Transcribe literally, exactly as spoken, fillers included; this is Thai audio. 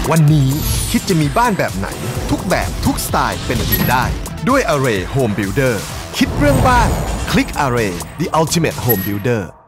วันนี้คิดจะมีบ้านแบบไหนทุกแบบทุกสไตล์เป็นจริงได้ด้วย Array Home Builder คิดเรื่องบ้านคลิก Array The Ultimate Home Builder